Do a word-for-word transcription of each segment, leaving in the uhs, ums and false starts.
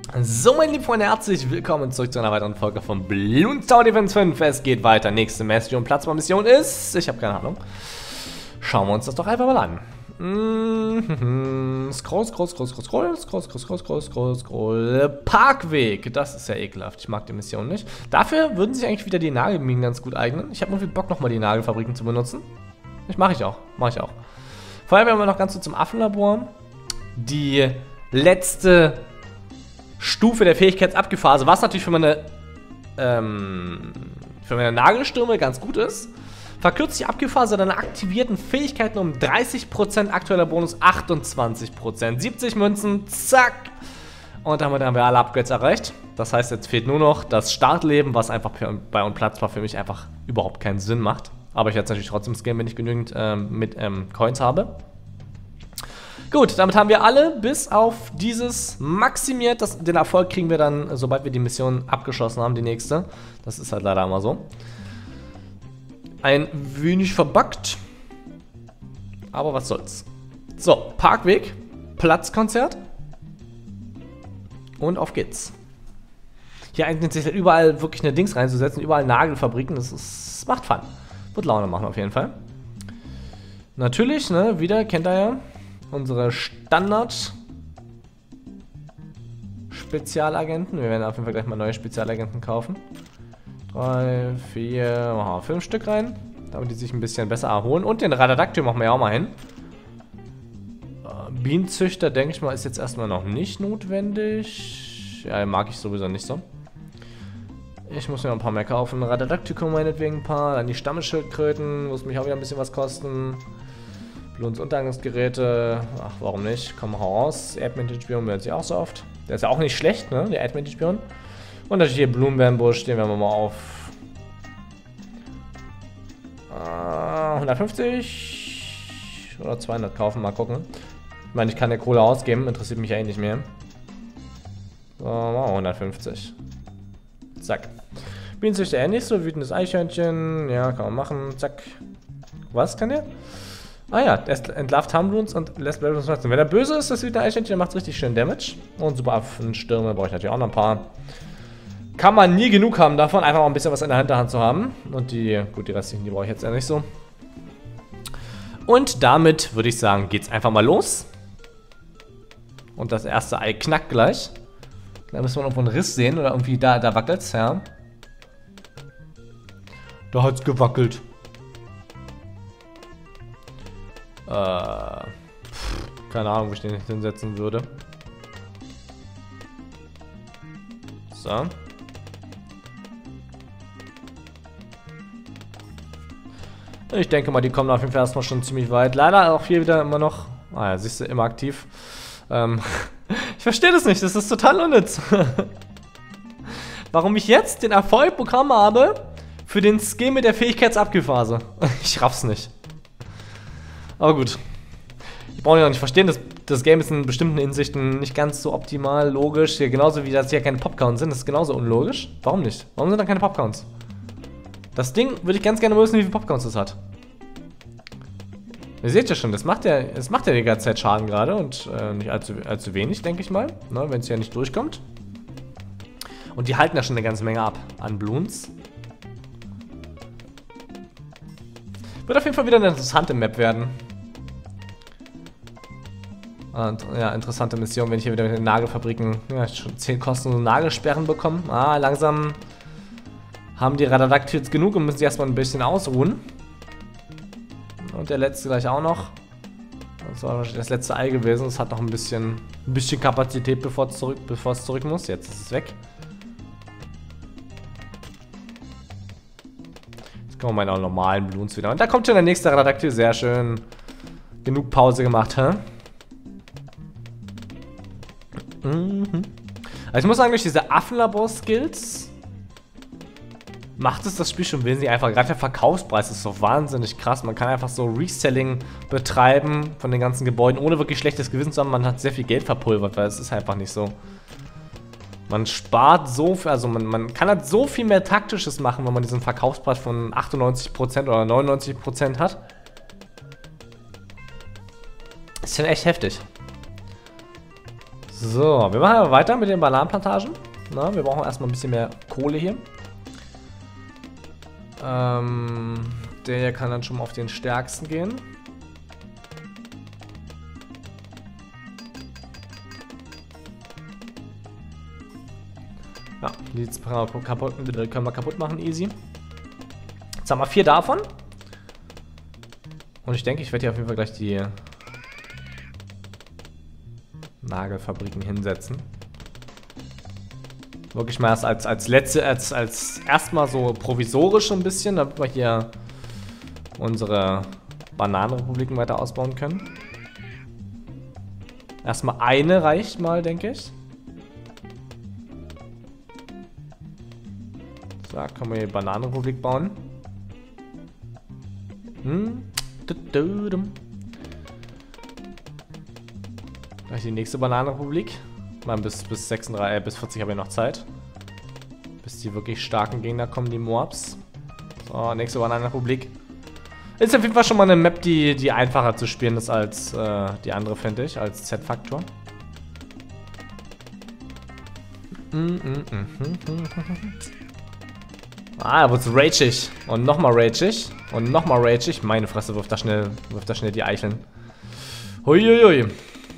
So, meine lieben Freunde, herzlich willkommen zurück zu einer weiteren Folge von Bloons Tower Defense fünf. Es geht weiter. Nächste Mission, Platzbau-Mission ist... Ich habe keine Ahnung. Schauen wir uns das doch einfach mal an. Mm-hmm. Scroll, scroll, scroll, scroll, scroll, scroll, scroll, scroll, scroll, scroll, scroll. Parkweg. Das ist ja ekelhaft. Ich mag die Mission nicht. Dafür würden sich eigentlich wieder die Nagelminen ganz gut eignen. Ich habe irgendwie Bock, nochmal die Nagelfabriken zu benutzen. Ich mache ich auch. Mache ich auch. Vorher werden wir noch ganz kurz zum Affenlabor. Die letzte Stufe der Fähigkeitsabgephase, was natürlich für meine ähm, für meine Nagelstürme ganz gut ist. Verkürzt die Abgephase deiner aktivierten Fähigkeiten um dreißig Prozent, aktueller Bonus achtundzwanzig Prozent. siebzig Münzen, zack. Und damit haben wir alle Upgrades erreicht. Das heißt, jetzt fehlt nur noch das Startleben, was einfach bei Unplatzbar für mich einfach überhaupt keinen Sinn macht. Aber ich werde es natürlich trotzdem skillen, wenn ich genügend ähm, mit ähm, Coins habe. Gut, damit haben wir alle bis auf dieses maximiert. Das, den Erfolg kriegen wir dann, sobald wir die Mission abgeschlossen haben, die nächste. Das ist halt leider immer so. Ein wenig verbuggt. Aber was soll's. So, Parkweg, Platzkonzert. Und auf geht's. Hier eignet sich halt überall wirklich eine Dings reinzusetzen, überall Nagelfabriken. Das, ist, das macht Fun. Wird Laune machen auf jeden Fall. Natürlich, ne, wieder kennt ihr ja. Unsere Standard Spezialagenten. Wir werden auf jeden Fall gleich mal neue Spezialagenten kaufen. Drei, vier, machen wir fünf Stück rein, damit die sich ein bisschen besser erholen. Und den Radadaktyl machen wir ja auch mal hin. Bienenzüchter, denke ich mal, ist jetzt erstmal noch nicht notwendig. Ja, mag ich sowieso nicht so. Ich muss mir noch ein paar mehr kaufen. Radadaktyl meinetwegen ein paar. Dann die Stammesschildkröten, muss mich auch wieder ein bisschen was kosten. Bloons Untergangsgeräte, ach warum nicht, komm raus. Erdmännchen-Spion benutze ich auch so oft. Der ist ja auch nicht schlecht, ne, der Erdmännchen-Spion. Und natürlich hier Blumenbärenbusch, den werden wir mal auf äh, hundertfünfzig oder zweihundert kaufen, mal gucken. Ich meine, ich kann der Kohle ausgeben, interessiert mich eigentlich nicht mehr. So, machen wir hundertfünfzig. Zack. Bienenzüchter eher nicht so, wütendes Eichhörnchen, ja, kann man machen, zack. Was kann der? Ah ja, er entlarvt Harmbloons und lässt Blackblooms wachsen. Wenn er böse ist, das wütende Eichhörnchen, dann macht es richtig schön Damage. Und super Affenstürme brauche ich natürlich auch noch ein paar. Kann man nie genug haben davon, einfach mal ein bisschen was in der Hinterhand zu haben. Und die, gut, die restlichen, die brauche ich jetzt ja nicht so. Und damit würde ich sagen, geht's einfach mal los. Und das erste Ei knackt gleich. Da müssen wir irgendwo einen Riss sehen oder irgendwie, da, da wackelt's, ja. Da hat's gewackelt. Äh, pff, keine Ahnung, wo ich den nicht hinsetzen würde. So. Ich denke mal, die kommen auf jeden Fall erstmal schon ziemlich weit. Leider auch hier wieder immer noch. Ah ja, siehst du, immer aktiv. Ähm, ich verstehe das nicht, das ist total unnütz. Warum ich jetzt den Erfolg bekommen habe für den Skill mit der Fähigkeitsabgephase. Ich raff's nicht. Aber gut. Ich brauche ja nicht verstehen, das, das Game ist in bestimmten Hinsichten nicht ganz so optimal, logisch. Hier, genauso wie das hier keine Popcounts sind, das ist genauso unlogisch. Warum nicht? Warum sind da keine Popcounts? Das Ding würde ich ganz gerne wissen, wie viele Popcounts es hat. Ihr seht ja schon, das macht ja, das macht ja die ganze Zeit Schaden gerade und äh, nicht allzu, allzu wenig, denke ich mal, ne, wenn es ja nicht durchkommt. Und die halten ja schon eine ganze Menge ab an Bloons. Wird auf jeden Fall wieder eine interessante Map werden. Und, ja, interessante Mission, wenn ich hier wieder mit den Nagelfabriken ja, schon zehn kostenlose Nagelsperren bekomme. Ah, langsam haben die Radadaktyls genug und müssen sich erstmal ein bisschen ausruhen. Und der letzte gleich auch noch. Das war wahrscheinlich das letzte Ei gewesen. Es hat noch ein bisschen, ein bisschen Kapazität, bevor es zurück, bevor es zurück muss. Jetzt ist es weg. Jetzt kommen meine normalen Bloons wieder. Und da kommt schon der nächste Radadaktyl. Sehr schön. Genug Pause gemacht, hä? Mhm. Also ich muss sagen, durch diese Affenlabor-Skills macht es das Spiel schon wesentlich einfach. Gerade der Verkaufspreis ist so wahnsinnig krass. Man kann einfach so Reselling betreiben von den ganzen Gebäuden, ohne wirklich schlechtes Gewissen zu haben. Man hat sehr viel Geld verpulvert, weil es ist einfach nicht so. Man spart so viel, also man, man kann halt so viel mehr Taktisches machen, wenn man diesen Verkaufspreis von achtundneunzig Prozent oder neunundneunzig Prozent hat. Das ist schon echt heftig. So, wir machen aber weiter mit den Bananenplantagen. Na, wir brauchen erstmal ein bisschen mehr Kohle hier. Ähm, der hier kann dann schon mal auf den stärksten gehen. Ja, die können wir kaputt, können wir kaputt machen, easy. Jetzt haben wir vier davon. Und ich denke, ich werde hier auf jeden Fall gleich die Nagelfabriken hinsetzen. Wirklich mal erst als, als letzte, als, als erstmal so provisorisch ein bisschen, damit wir hier unsere Bananenrepubliken weiter ausbauen können. Erstmal eine reicht mal, denke ich. So, können wir die Bananenrepublik bauen. Hm. Gleich die nächste Bananenrepublik. Mal bis, bis sechsunddreißig, äh, bis vierzig habe ich noch Zeit. Bis die wirklich starken Gegner kommen, die Mobs. So, nächste Bananenrepublik. Ist auf jeden Fall schon mal eine Map, die, die einfacher zu spielen ist als äh, die andere, finde ich, als Z-Faktor. Mm, mm, mm, mm, mm. Ah, da wird's rageig. Und nochmal rageig. Und nochmal rageig. Meine Fresse, wirft da schnell, wirft da schnell die Eicheln. Huiuiui.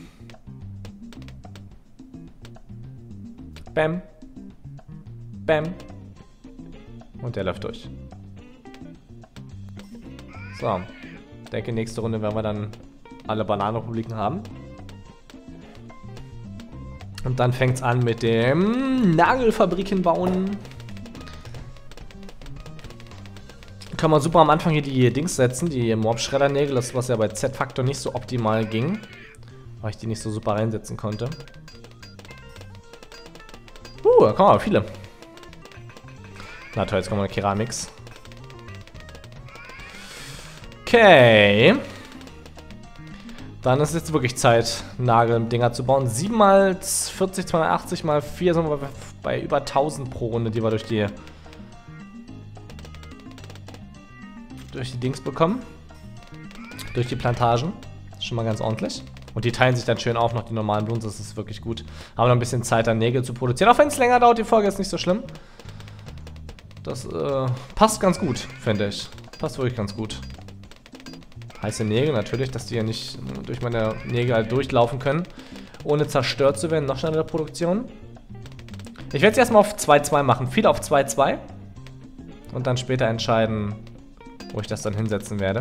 Bam. Bam. Und der läuft durch. So. Ich denke, nächste Runde werden wir dann alle Bananenrepubliken haben. Und dann fängt es an mit dem Nagelfabriken bauen. Kann man super am Anfang hier die Dings setzen, die Mob-Schreddernägel, das was ja bei Z-Faktor nicht so optimal ging. Weil ich die nicht so super reinsetzen konnte. Uh, da kommen aber viele. Na toll, jetzt kommen wir Keramiks. Okay. Dann ist es jetzt wirklich Zeit, Nagel-Dinger zu bauen. sieben mal vierzig, zweihundertachtzig mal vier sind wir bei über tausend pro Runde, die wir durch die durch die Dings bekommen. Durch die Plantagen. Das ist schon mal ganz ordentlich. Und die teilen sich dann schön auf, noch die normalen Blumen, das ist wirklich gut. Haben noch ein bisschen Zeit, dann Nägel zu produzieren. Auch wenn es länger dauert, die Folge ist nicht so schlimm. Das äh, passt ganz gut, finde ich. Passt wirklich ganz gut. Heiße Nägel natürlich, dass die ja nicht durch meine Nägel halt durchlaufen können, ohne zerstört zu werden. Noch schneller Produktion. Ich werde es erstmal auf zwei zwei machen. Viel auf zwei zwei. Und dann später entscheiden, wo ich das dann hinsetzen werde.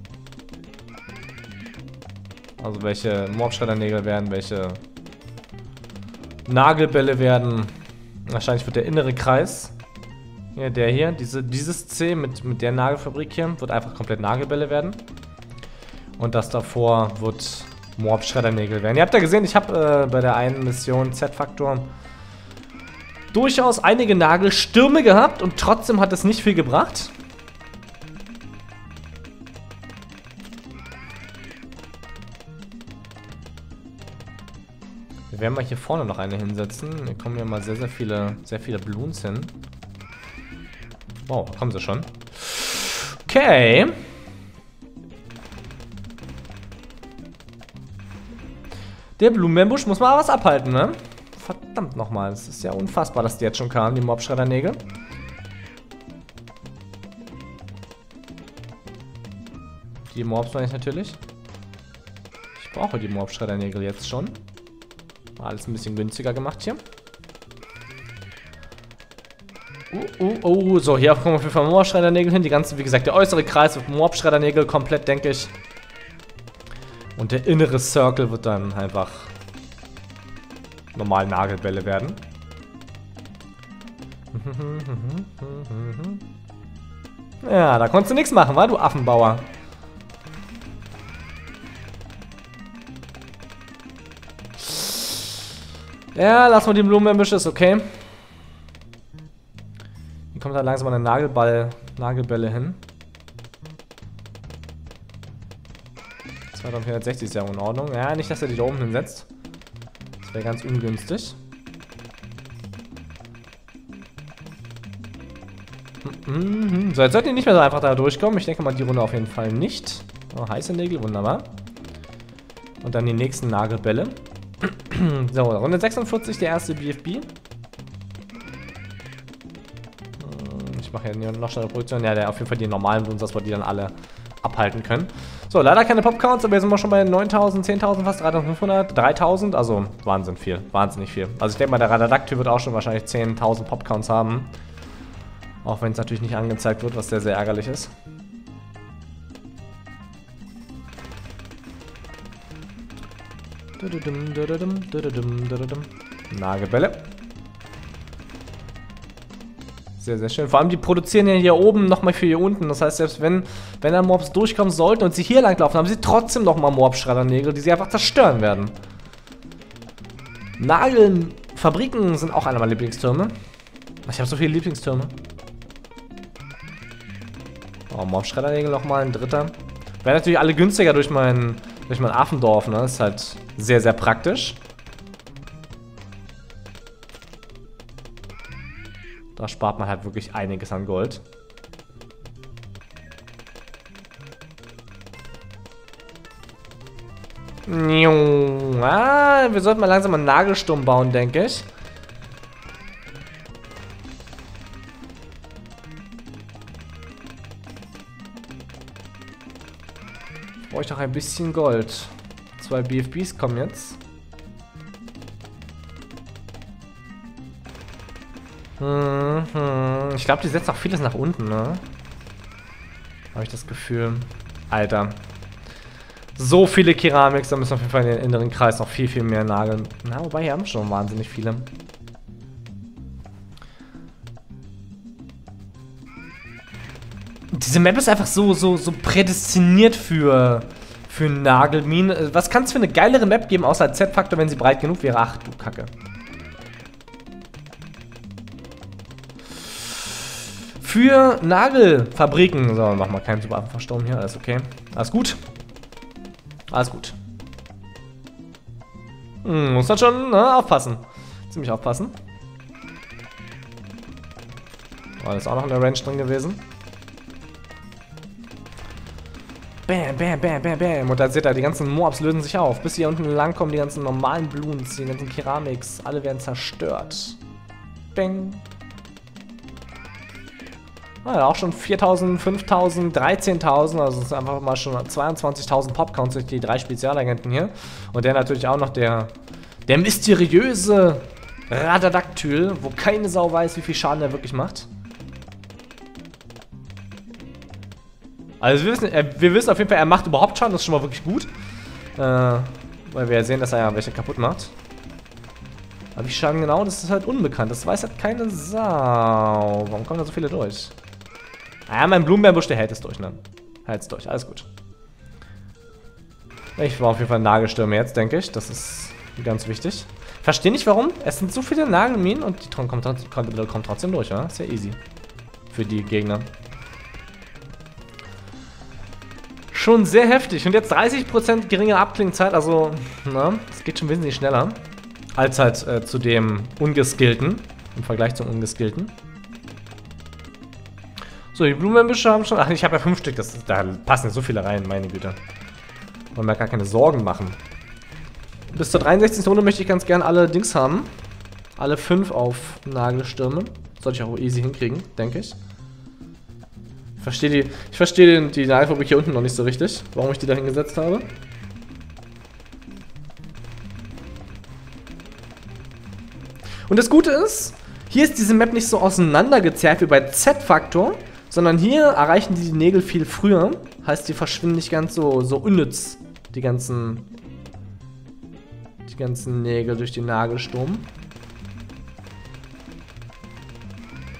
Also welche Mob-Schreddernägel werden, welche Nagelbälle werden. Wahrscheinlich wird der innere Kreis, ja, der hier, diese, dieses C mit, mit der Nagelfabrik hier, wird einfach komplett Nagelbälle werden. Und das davor wird Mob-Schreddernägel werden. Ihr habt ja gesehen, ich habe äh, bei der einen Mission Z-Faktor durchaus einige Nagelstürme gehabt und trotzdem hat es nicht viel gebracht. Wir werden mal hier vorne noch eine hinsetzen. Hier kommen ja mal sehr, sehr viele, sehr viele Balloons hin. Wow, kommen sie schon. Okay. Der Blumenbusch muss mal was abhalten, ne? Verdammt nochmal. Es ist ja unfassbar, dass die jetzt schon kamen, die Mob-Schreddernägel. Die Mobs meine ich natürlich. Ich brauche die Mob-Schreddernägel jetzt schon. Alles ein bisschen günstiger gemacht hier. Uh, uh, uh, so, hier kommen wir auf jeden Fall Mob-Schreddernägel hin. Die ganze, wie gesagt, der äußere Kreis wird Mob-Schreddernägel komplett, denke ich. Und der innere Circle wird dann einfach normal Nagelbälle werden. Ja, da konntest du nichts machen, wa, du Affenbauer. Ja, lass mal die Blumenbüsche, ist okay. Hier kommt dann langsam eine Nagelball, Nagelbälle hin. zweitausendvierhundertsechzig ist ja in Ordnung. Ja, nicht, dass er die da oben hinsetzt. Das wäre ganz ungünstig. So, jetzt sollten die nicht mehr so einfach da durchkommen. Ich denke mal, die Runde auf jeden Fall nicht. Oh, heiße Nägel, wunderbar. Und dann die nächsten Nagelbälle. So, Runde sechsundvierzig, der erste B F B. Ich mache ja noch schnelle Produktion. Ja, der auf jeden Fall die normalen Bloons, dass wir die dann alle abhalten können. So, leider keine Popcounts, aber jetzt sind wir schon bei neuntausend, zehntausend, fast dreitausendfünfhundert, dreitausend. Also, Wahnsinn viel. Wahnsinnig viel. Also, ich denke mal, der Radadactyl wird auch schon wahrscheinlich zehntausend Popcounts haben. Auch wenn es natürlich nicht angezeigt wird, was sehr, sehr ärgerlich ist. Nagelbälle. Sehr, sehr schön. Vor allem, die produzieren ja hier oben nochmal für hier unten. Das heißt, selbst wenn, wenn da Mobs durchkommen sollten und sie hier langlaufen, haben sie trotzdem nochmal Mob-Schreddernägel, die sie einfach zerstören werden. Nagelfabriken sind auch einer meiner Lieblingstürme. Ich habe so viele Lieblingstürme. Oh, Mob-Schreddernägel nochmal, ein dritter. Werden natürlich alle günstiger durch mein, durch mein Affendorf, ne? Ist halt sehr, sehr praktisch. Da spart man halt wirklich einiges an Gold. Ah, wir sollten mal langsam einen Nagelsturm bauen, denke ich. Brauche ich noch ein bisschen Gold. Zwei B F Bs kommen jetzt. Hm, hm. Ich glaube, die setzen auch vieles nach unten, ne? Habe ich das Gefühl. Alter. So viele Keramiks, da müssen wir auf jeden Fall in den inneren Kreis noch viel, viel mehr nageln. Na, wobei, hier haben wir schon wahnsinnig viele. Diese Map ist einfach so, so, so prädestiniert für, für Nagelminen. Was kann es für eine geilere Map geben, außer Z-Faktor, wenn sie breit genug wäre? Ach, du Kacke. Für Nagelfabriken. So, mach mal keinen Superaffen hier. Alles okay. Alles gut. Alles gut. Hm, muss man schon ne, aufpassen. Ziemlich aufpassen. Oh, da ist auch noch eine Range drin gewesen. Bam, bam, bam, bam, bam. Und da seht ihr, die ganzen Moabs lösen sich auf. Bis hier unten lang kommen die ganzen normalen Bloons, die ganzen Keramiks. Alle werden zerstört. Bang. Ah, ja, auch schon viertausend, fünftausend, dreizehntausend, also es ist einfach mal schon zweiundzwanzigtausend Popcounts durch die drei Spezialagenten hier. Und der natürlich auch noch der, der mysteriöse Radadactyl, wo keine Sau weiß, wie viel Schaden er wirklich macht. Also wir wissen, er, wir wissen auf jeden Fall, er macht überhaupt Schaden, das ist schon mal wirklich gut. Äh, weil wir ja sehen, dass er ja welche kaputt macht. Aber wie Schaden genau, das ist halt unbekannt, das weiß halt keine Sau. Warum kommen da so viele durch? Ah, mein Blumenbeerbusch, der hält es durch, ne? Hält es durch, alles gut. Ich war auf jeden Fall Nagelstürme jetzt, denke ich. Das ist ganz wichtig. Ich verstehe nicht, warum. Es sind so viele Nagelminen und die kommen, kommen, kommen trotzdem durch, oder? Ist ja easy. Für die Gegner. Schon sehr heftig. Und jetzt dreißig Prozent geringe Abklingzeit, also, ne? Es geht schon wesentlich schneller. Als halt äh, zu dem Ungeskillten. Im Vergleich zum Ungeskillten. So, die Blumenbüsche haben schon... Ach, ich habe ja fünf Stück. Das, da passen so viele rein, meine Güte. Wollen wir gar keine Sorgen machen. Bis zur dreiundsechzigsten Runde möchte ich ganz gern alle Dings haben. Alle fünf auf Nagelstürme. Sollte ich auch easy hinkriegen, denke ich. Ich verstehe die, ich verstehe die, die Nagelfabrik hier unten noch nicht so richtig. Warum ich die da hingesetzt habe. Und das Gute ist, hier ist diese Map nicht so auseinandergezerrt wie bei Z-Faktor, sondern hier erreichen die, die Nägel viel früher. Heißt, die verschwinden nicht ganz so, so unnütz, die ganzen, die ganzen Nägel durch den Nagelsturm.